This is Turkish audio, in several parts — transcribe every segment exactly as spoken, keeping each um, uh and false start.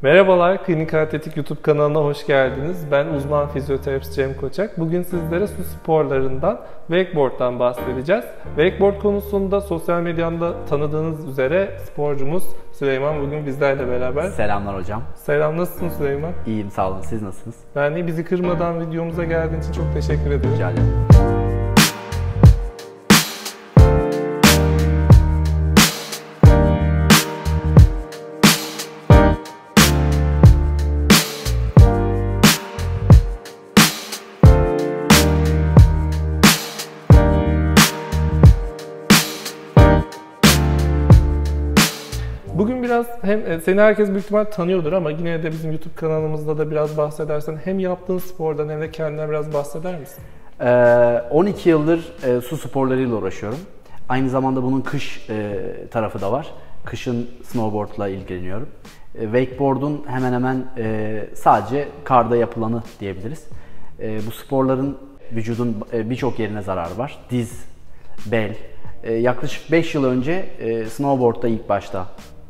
Merhabalar, Klinik Atletik YouTube kanalına hoş geldiniz. Ben uzman fizyoterapist Cem Koçak. Bugün sizlere su sporlarından, wakeboard'dan bahsedeceğiz. Wakeboard konusunda sosyal medyada tanıdığınız üzere sporcumuz Süleyman bugün bizlerle beraber. Selamlar hocam. Selam, nasılsın Süleyman? İyiyim, sağ olun. Siz nasılsınız? Ben de bizi kırmadan videomuza geldiğin için çok teşekkür ederim. Rica ederim. Bugün biraz hem seni herkes büyük ihtimal tanıyordur ama yine de bizim YouTube kanalımızda da biraz bahsedersen hem yaptığın spordan hem de kendinden biraz bahseder misin? on iki yıldır su sporlarıyla uğraşıyorum. Aynı zamanda bunun kış tarafı da var. Kışın snowboardla ilgileniyorum. Wakeboard'un hemen hemen sadece karda yapılanı diyebiliriz. Bu sporların vücudun birçok yerine zararı var. Diz, bel. Yaklaşık beş yıl önce snowboard'da ilk başta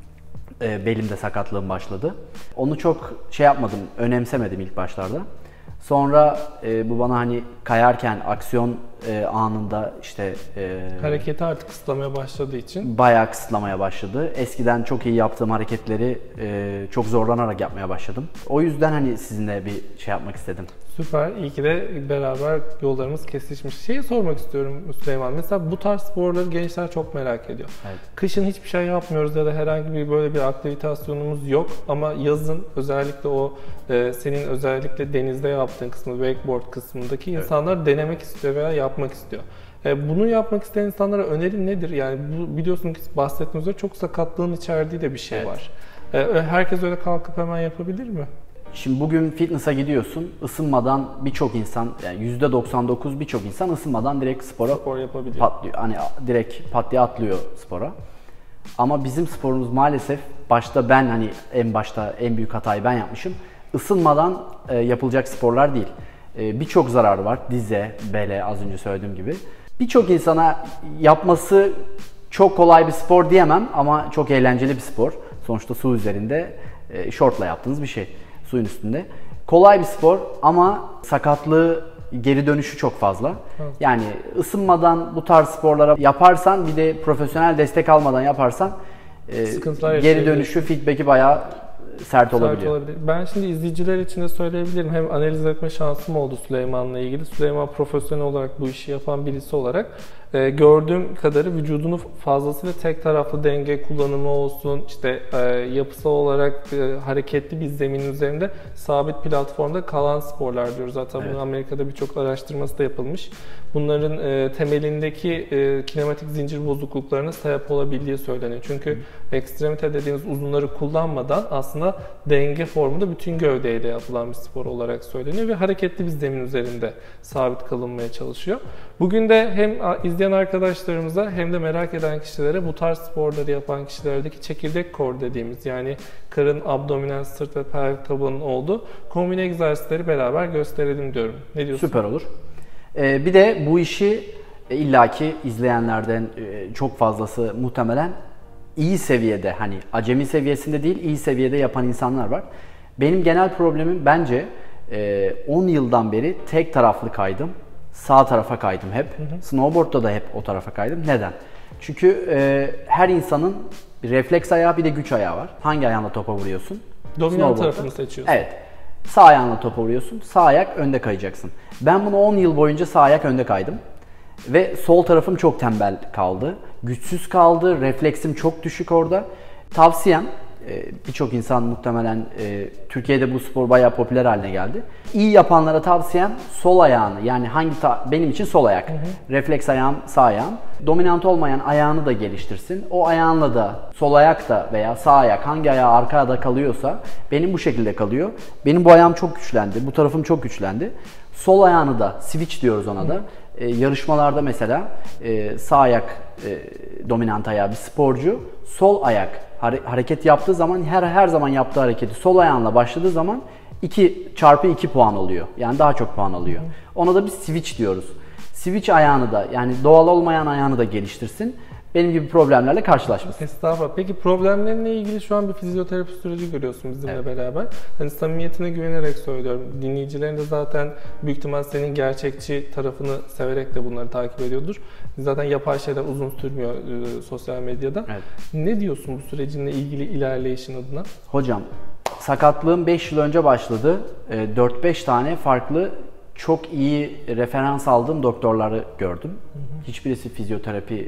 belimde sakatlığım başladı. Onu çok şey yapmadım, önemsemedim ilk başlarda. Sonra e, bu bana hani kayarken aksiyon e, anında işte e, hareketi artık kısıtlamaya başladığı için bayağı kısıtlamaya başladı. Eskiden çok iyi yaptığım hareketleri e, çok zorlanarak yapmaya başladım. O yüzden hani sizinle bir şey yapmak istedim. Süper. İyi ki de beraber yollarımız kesişmiş. Şeyi sormak istiyorum Süleyman. Mesela bu tarz sporları gençler çok merak ediyor. Evet. Kışın hiçbir şey yapmıyoruz ya da herhangi bir böyle bir aktivitasyonumuz yok. Ama yazın özellikle o e, senin özellikle denizde yaptığın kısmı, wakeboard kısmındaki evet. insanlar denemek istiyor veya yapmak istiyor. E, bunu yapmak isteyen insanlara önerin nedir? Yani bu, biliyorsun ki bahsettiğimizde çok sakatlığın içerdiği de bir şey evet. var. E, herkes öyle kalkıp hemen yapabilir mi? Şimdi bugün fitness'a gidiyorsun, ısınmadan birçok insan, yani yüzde doksan dokuz birçok insan ısınmadan direkt spora spor yapabiliyor. Patlıyor. Hani direkt pat diye atlıyor spora. Ama bizim sporumuz maalesef başta ben hani en başta en büyük hatayı ben yapmışım. Isınmadan e, yapılacak sporlar değil. E, birçok zararı var. Dize, bele az önce söylediğim gibi. Birçok insana yapması çok kolay bir spor diyemem ama çok eğlenceli bir spor. Sonuçta su üzerinde e, şortla yaptığınız bir şey. Suyun üstünde. Kolay bir spor ama sakatlığı, geri dönüşü çok fazla. Evet. Yani ısınmadan bu tarz sporlara yaparsan bir de profesyonel destek almadan yaparsan e, geri dönüşü, feedback'i bayağı sert olabiliyor. Sert olabilir. Ben şimdi izleyiciler için de söyleyebilirim. Hem analiz etme şansım oldu Süleyman'la ilgili. Süleyman profesyonel olarak bu işi yapan birisi olarak e, gördüğüm kadarı vücudunu fazlasıyla tek taraflı denge kullanımı olsun, işte e, yapısal olarak e, hareketli bir zeminin üzerinde sabit platformda kalan sporlar diyoruz. Zaten evet. bunun Amerika'da birçok araştırması da yapılmış. Bunların e, temelindeki e, kinematik zincir bozukluklarına sebep olabildiği söyleniyor. Çünkü Hı. ekstremite dediğimiz uzunları kullanmadan aslında denge formunda bütün gövdeyle yapılan bir spor olarak söyleniyor ve hareketli bir zemin üzerinde sabit kalınmaya çalışıyor. Bugün de hem izleyen arkadaşlarımıza hem de merak eden kişilere bu tarz sporları yapan kişilerdeki çekirdek core dediğimiz yani karın, abdominal, sırt ve pelvik tabanın olduğu kombine egzersizleri beraber gösterelim diyorum. Ne diyorsun? Süper olur. Ee, bir de bu işi e, illaki izleyenlerden e, çok fazlası muhtemelen iyi seviyede, hani acemi seviyesinde değil, iyi seviyede yapan insanlar var. Benim genel problemim bence e, on yıldan beri tek taraflı kaydım. Sağ tarafa kaydım hep. Hı hı. Snowboard'da da hep o tarafa kaydım. Neden? Çünkü e, her insanın bir refleks ayağı bir de güç ayağı var. Hangi ayağınla topa vuruyorsun? Dominant tarafını seçiyorsun. Evet. Sağ ayağınla topa vuruyorsun. Sağ ayak önde kayacaksın. Ben bunu on yıl boyunca sağ ayak önde kaydım. Ve sol tarafım çok tembel kaldı. Güçsüz kaldı. Refleksim çok düşük orada. Tavsiyem, birçok insan muhtemelen Türkiye'de bu spor bayağı popüler haline geldi. İyi yapanlara tavsiyem sol ayağını, yani hangi ta benim için sol ayak. Hı hı. Refleks ayağım sağ ayağım. Dominant olmayan ayağını da geliştirsin. O ayağınla da sol ayak da veya sağ ayak hangi ayağı arkada kalıyorsa benim bu şekilde kalıyor. Benim bu ayağım çok güçlendi. Bu tarafım çok güçlendi. Sol ayağını da switch diyoruz ona da. Ee, yarışmalarda mesela e, sağ ayak e, dominant ayağı bir sporcu sol ayak hare hareket yaptığı zaman her her zaman yaptığı hareketi sol ayağınla başladığı zaman iki çarpı iki puan oluyor. Yani daha çok puan alıyor. Ona da bir switch diyoruz. Switch ayağını da yani doğal olmayan ayağını da geliştirsin. benim gibi problemlerle karşılaşmasın. Estağfurullah. Peki problemlerinle ilgili şu an bir fizyoterapi süreci görüyorsun bizimle evet. beraber. Hani samimiyetine güvenerek söylüyorum. Dinleyicilerin de zaten büyük ihtimal senin gerçekçi tarafını severek de bunları takip ediyordur. Zaten yapay şeyler uzun sürmüyor e, sosyal medyada. Evet. Ne diyorsun bu sürecinle ilgili ilerleyişin adına? Hocam, sakatlığım beş yıl önce başladı. E, dört beş tane farklı çok iyi referans aldığım doktorları gördüm. Hı hı. Hiçbirisi fizyoterapi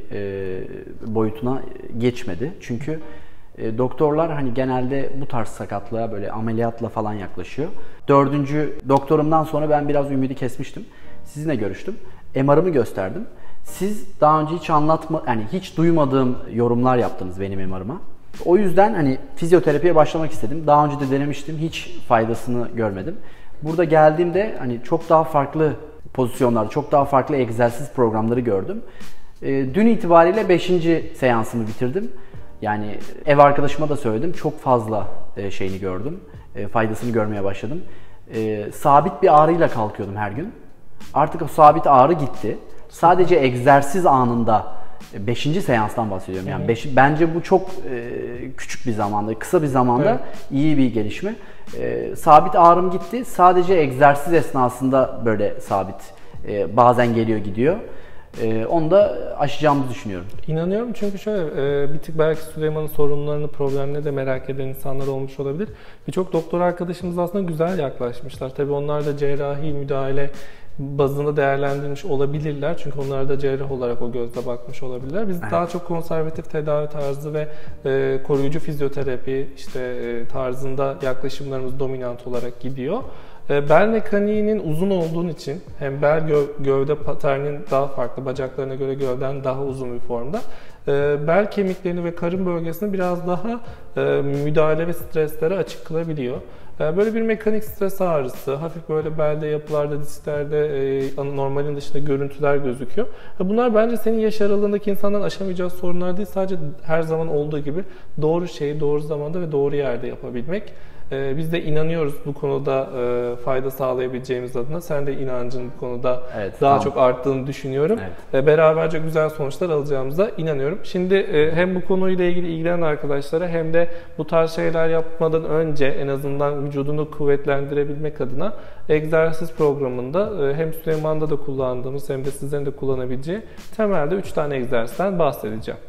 e, boyutuna geçmedi. Çünkü e, doktorlar hani genelde bu tarz sakatlığa böyle ameliyatla falan yaklaşıyor. Dördüncü doktorumdan sonra ben biraz ümidi kesmiştim. Sizinle görüştüm. M R'ımı gösterdim. Siz daha önce hiç anlatma, yani hiç duymadığım yorumlar yaptınız benim M R'ıma. O yüzden hani fizyoterapiye başlamak istedim. Daha önce de denemiştim. Hiç faydasını görmedim. Burada geldiğimde hani çok daha farklı pozisyonlar, çok daha farklı egzersiz programları gördüm. E, dün itibariyle beşinci seansımı bitirdim. Yani ev arkadaşıma da söyledim. Çok fazla e, şeyini gördüm. E, faydasını görmeye başladım. E, sabit bir ağrıyla kalkıyordum her gün. Artık o sabit ağrı gitti. Sadece egzersiz anında beşinci seanstan bahsediyorum. Yani beş, bence bu çok e, küçük bir zamanda, kısa bir zamanda evet. iyi bir gelişme. E, sabit ağrım gitti. Sadece egzersiz esnasında böyle sabit. E, bazen geliyor gidiyor. E, onu da aşacağımızı düşünüyorum. İnanıyorum çünkü şöyle e, bir tık belki Süleyman'ın sorunlarını, problemlerini de merak eden insanlar olmuş olabilir. Birçok doktor arkadaşımız aslında güzel yaklaşmışlar. Tabii onlar da cerrahi müdahale bazında değerlendirmiş olabilirler. Çünkü onlar da cerrah olarak o gözle bakmış olabilirler. Biz evet. daha çok konservatif tedavi tarzı ve e, koruyucu fizyoterapi işte e, tarzında yaklaşımlarımız dominant olarak gidiyor. E, bel mekaniğinin uzun olduğun için hem bel gö gövde paternin daha farklı, bacaklarına göre gövden daha uzun bir formda. E, bel kemiklerini ve karın bölgesini biraz daha e, müdahale ve streslere açık kılabiliyor. Böyle bir mekanik stres ağrısı, hafif böyle belde, yapılarda, disklerde e, normalin dışında görüntüler gözüküyor. Bunlar bence senin yaş aralığındaki insanların aşamayacağı sorunlar değil, sadece her zaman olduğu gibi doğru şeyi doğru zamanda ve doğru yerde yapabilmek. E, biz de inanıyoruz bu konuda e, fayda sağlayabileceğimiz adına. Sen de inancın bu konuda evet, daha tamam. çok arttığını düşünüyorum. Evet. E, beraberce güzel sonuçlar alacağımıza inanıyorum. Şimdi e, hem bu konuyla ilgili ilgilenen arkadaşlara hem de bu tarz şeyler yapmadan önce en azından vücudunu kuvvetlendirebilmek adına egzersiz programında e, hem Süleyman'da da kullandığımız hem de sizlerin de kullanabileceği temelde üç tane egzersizden bahsedeceğim.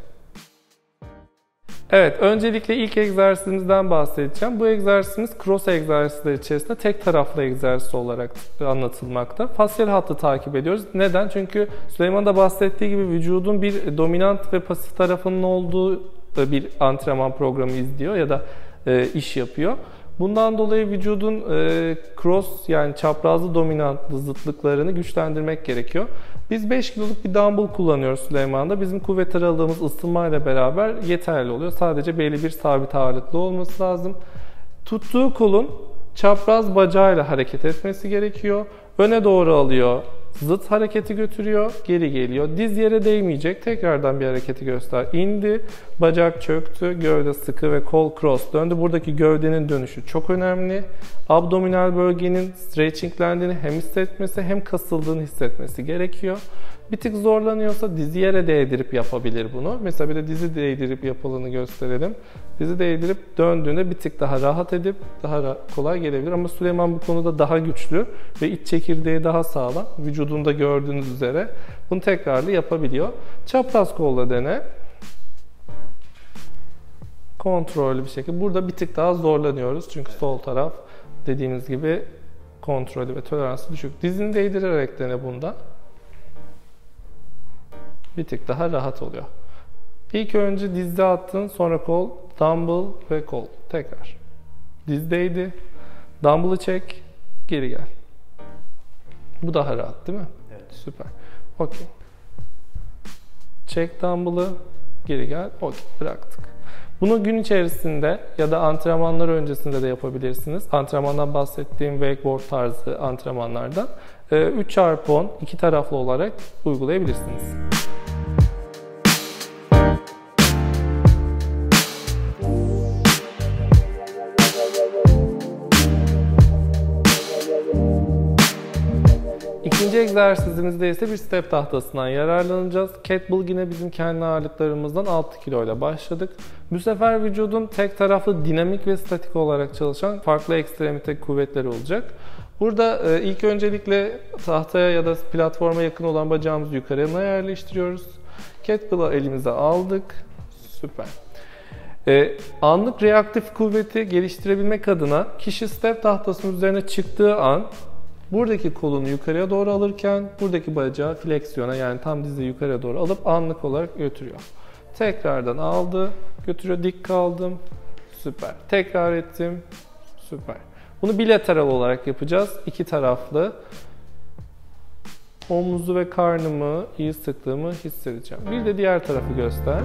Evet, öncelikle ilk egzersizimizden bahsedeceğim. Bu egzersizimiz cross egzersizler içerisinde tek taraflı egzersiz olarak anlatılmakta. Fasyal hattı takip ediyoruz. Neden? Çünkü Süleyman da bahsettiği gibi vücudun bir dominant ve pasif tarafının olduğu bir antrenman programı izliyor ya da e, iş yapıyor. Bundan dolayı vücudun e, cross yani çaprazlı dominantlı zıtlıklarını güçlendirmek gerekiyor. Biz beş kiloluk bir dumbbell kullanıyoruz Süleyman'da. Bizim kuvvet aralığımız ısınmayla beraber yeterli oluyor. Sadece belli bir sabit ağırlıklı olması lazım. Tuttuğu kolun çapraz bacağıyla hareket etmesi gerekiyor. Öne doğru alıyor, zıt hareketi götürüyor, geri geliyor. Diz yere değmeyecek. Tekrardan bir hareketi göster. İndi, bacak çöktü, gövde sıkı ve kol cross döndü. Buradaki gövdenin dönüşü çok önemli. Abdominal bölgenin stretchinglendiğini hem hissetmesi hem kasıldığını hissetmesi gerekiyor. Bir tık zorlanıyorsa dizi yere değdirip yapabilir bunu. Mesela bir de dizi değdirip yapıldığını gösterelim. Dizi değdirip döndüğünde bir tık daha rahat edip daha kolay gelebilir. Ama Süleyman bu konuda daha güçlü ve iç çekirdeği daha sağlam. Vücudunda gördüğünüz üzere bunu tekrarlı yapabiliyor. Çapraz kolla dene. Kontrollü bir şekilde. Burada bir tık daha zorlanıyoruz. Çünkü sol taraf dediğimiz gibi kontrolü ve toleransı düşük. Dizini değdirerek dene bunda. Bir tık daha rahat oluyor. İlk önce dizde attın, sonra kol, dumbbell ve kol. Tekrar. Dizdeydi. Dumbbell'ı çek, geri gel. Bu daha rahat değil mi? Evet. Süper. Okey. Çek dumbbell'ı, geri gel. Okey. Bıraktık. Bunu gün içerisinde ya da antrenmanlar öncesinde de yapabilirsiniz. Antrenmandan bahsettiğim wakeboard tarzı antrenmanlardan üç çarpı on iki taraflı olarak uygulayabilirsiniz. İkinci İkinci egzersizimizde ise bir step tahtasından yararlanacağız. Kettlebell yine bizim kendi ağırlıklarımızdan altı kilo ile başladık. Bu sefer vücudun tek taraflı dinamik ve statik olarak çalışan farklı ekstremite kuvvetleri olacak. Burada e, ilk öncelikle tahtaya ya da platforma yakın olan bacağımızı yukarıya yerleştiriyoruz. Kettlebell'ı elimize aldık. Süper. Ee, anlık reaktif kuvveti geliştirebilmek adına kişi step tahtasının üzerine çıktığı an buradaki kolunu yukarıya doğru alırken buradaki bacağı fleksiyona, yani tam dizi yukarıya doğru alıp anlık olarak götürüyor. Tekrardan aldı, götürüyor, dik kaldım. Süper. Tekrar ettim. Süper. Bunu bilateral olarak yapacağız. İki taraflı. Omuzu ve karnımı iyi sıktığımı hissedeceğim. Bir de diğer tarafı göster.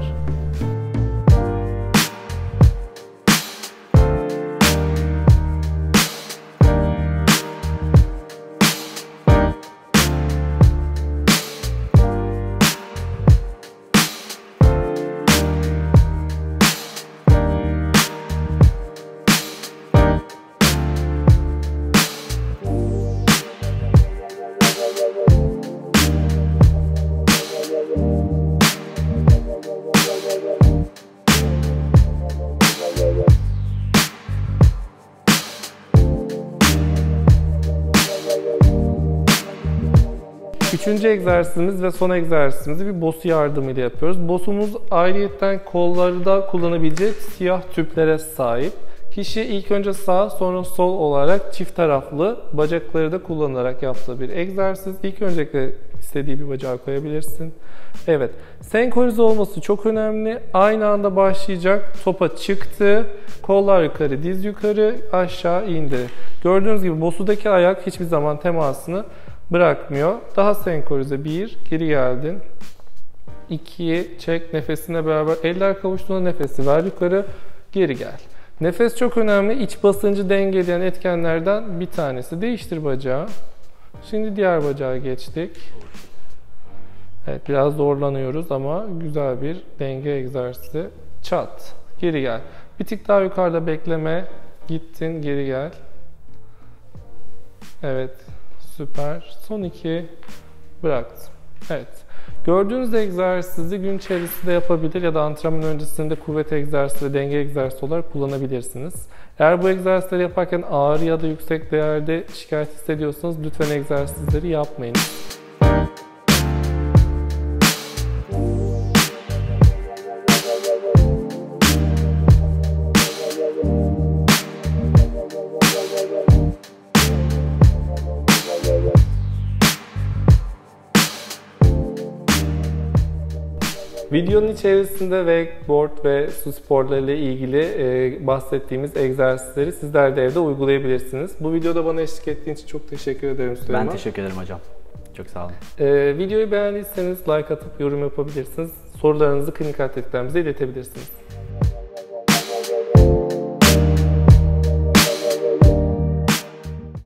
Üçüncü egzersizimiz ve son egzersizimizi bir bosu yardımıyla yapıyoruz. Bosumuz ayrıyetten kollarda kullanabilecek siyah tüplere sahip. Kişi ilk önce sağ sonra sol olarak çift taraflı bacakları da kullanarak yaptığı bir egzersiz. İlk öncelikle istediği bir bacağı koyabilirsin. Evet. Senkronize olması çok önemli. Aynı anda başlayacak. Topa çıktı. Kollar yukarı, diz yukarı, aşağı indi. Gördüğünüz gibi bosudaki ayak hiçbir zaman temasını bırakmıyor. Daha senkronize. Bir, geri geldin. İki, çek nefesine beraber. Eller kavuştuğunda nefesi ver yukarı, geri gel. Nefes çok önemli. İç basıncı dengeleyen etkenlerden bir tanesi. Değiştir bacağı. Şimdi diğer bacağa geçtik. Evet, biraz zorlanıyoruz ama güzel bir denge egzersizi. Çat. Geri gel. Bir tık daha yukarıda bekleme. Gittin, geri gel. Evet. Süper. Son iki. Bıraktım. Evet. Gördüğünüz egzersizi gün içerisinde yapabilir ya da antrenman öncesinde kuvvet egzersizi ve denge egzersizi olarak kullanabilirsiniz. Eğer bu egzersizleri yaparken ağır ya da yüksek değerde şikayet hissediyorsanız lütfen egzersizleri yapmayın. Videonun içerisinde wakeboard ve su sporları ile ilgili e, bahsettiğimiz egzersizleri sizler de evde uygulayabilirsiniz. Bu videoda bana eşlik ettiğin için çok teşekkür ederim Süleyman. Ben teşekkür ederim hocam. Çok sağ olun. E, videoyu beğendiyseniz like atıp yorum yapabilirsiniz. Sorularınızı klinik atletlerimize iletebilirsiniz.